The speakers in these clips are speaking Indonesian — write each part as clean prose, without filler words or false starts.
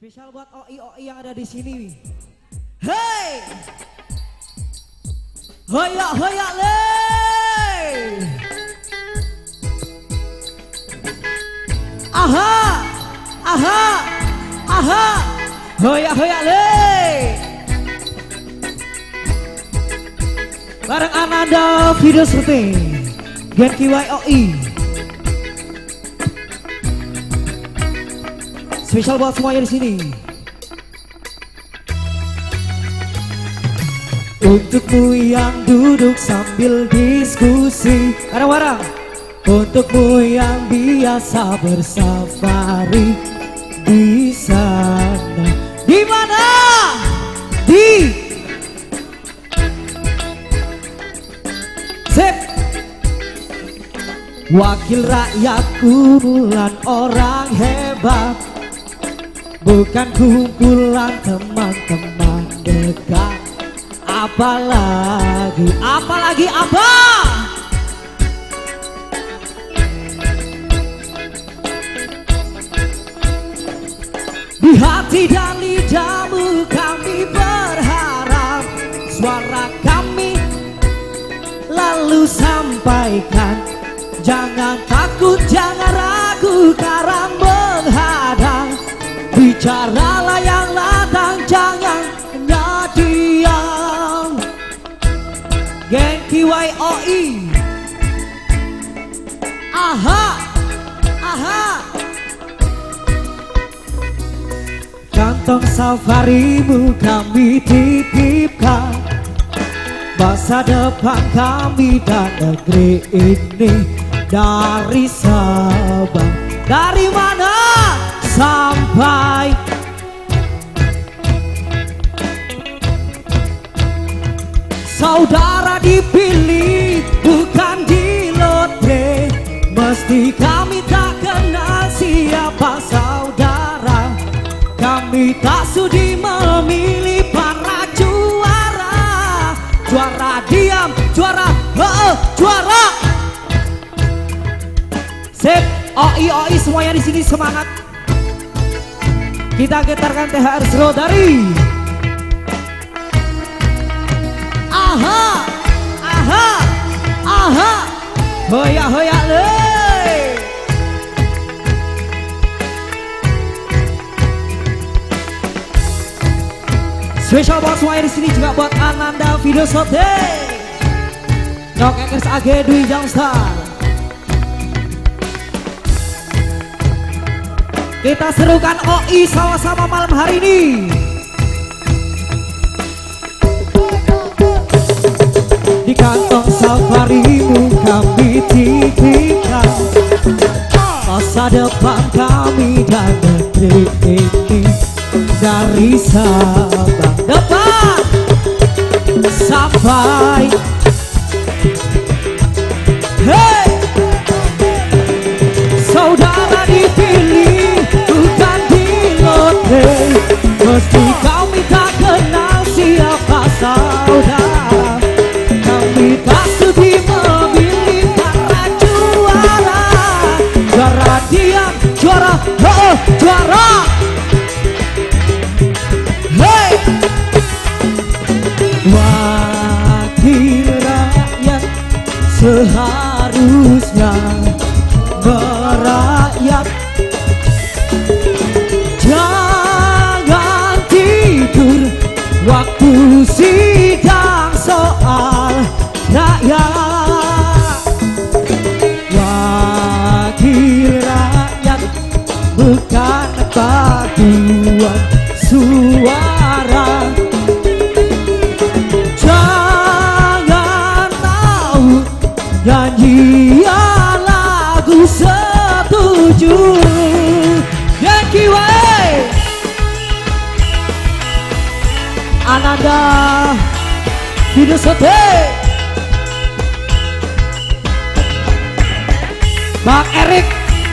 Spesial buat OI-OI yang ada di sini. Hey! Hoya hoya le! Aha! Aha! Aha! Hoya hoya le! Bareng Ananda video syuting Genki YOI. Spesial buat semuanya di sini. Untukmu yang duduk sambil diskusi bareng-bareng. Untukmu yang biasa bersafari di sana. Di mana? Di Sip. Wakil rakyat kumpulan orang hebat, bukan kumpulan teman-teman dekat. Apalagi apa? Di hati dan lidahmu kami berharap suara kami lalu sampaikan. Jangan takut, jangan ragu karena menghadang. Bicaralah yang latang, jangan hanya diam. Genki YOI. Aha, aha. Kantong safarimu kami titipkan, masa depan kami dan negeri ini. Dari Sabang, dari mana sampai saudara dipilih bukan di lotre. Mesti kami tak kenal siapa saudara. Kami tak sudi memilih para juara. Juara diam, juara juara. Sip, OI-OI semuanya di sini semangat. Kita getarkan THR Slow dari aha, aha, aha. Hoya hoya le. Spesial buat semuanya di sini, juga buat Ananda video syuting. Nok Ekers AG Dwi Jamstar. Kita serukan OI sama-sama malam hari ini. Di kantong safarimu kami titipkan, masa depan kami dan negeri ini. Dari Sabang depan sampai hey, saudara dipilih bukan di lotre. Mesti kami tak kenal siapa saudara. Kami tak sudi memilih para juara. Juara diam, juara juara. Hey, wakil rakyat seharusnya merakyat. Jangan tidur waktu sidang soal rakyat. Wakil rakyat bukan paduan suara. Jangan tahu nyanyian lagu setuju. Genki YOI. Ananda video syuting. Bang Erik.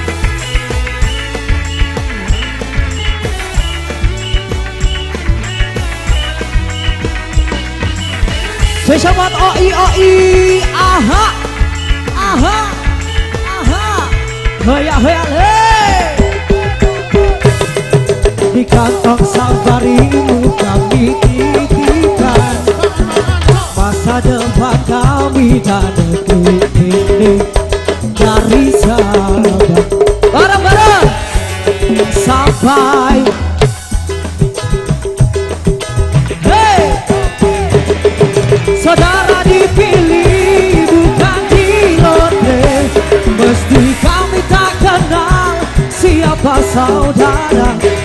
Spesial buat OI-OI. Aha, aha, aha. Hoya hoya le. Di di kantong safarimu kami titipkan masa depan kami dan negeri ini dari sahabat bareng-bareng sampai hey saudara dipilih bukan di lotre mesti kami tak kenal siapa saudara